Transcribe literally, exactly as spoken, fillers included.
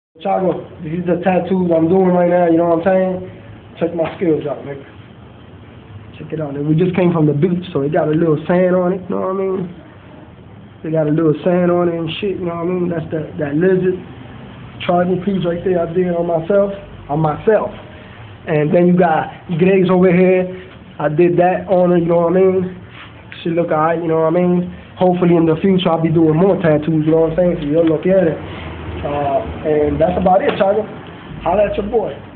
Chago, these are the tattoos I'm doing right now, you know what I'm saying? Check my skills out, nigga. Check it out. And we just came from the beach, so it got a little sand on it, you know what I mean? They got a little sand on it and shit, you know what I mean? That's the, that lizard tribal piece right there I did on myself, on myself. And then you got Greg's over here. I did that on her, you know what I mean? She look alright, you know what I mean? Hopefully in the future I'll be doing more tattoos, you know what I'm saying? So you'll look at it. Uh, and that's about it, Chago. Holla at your boy.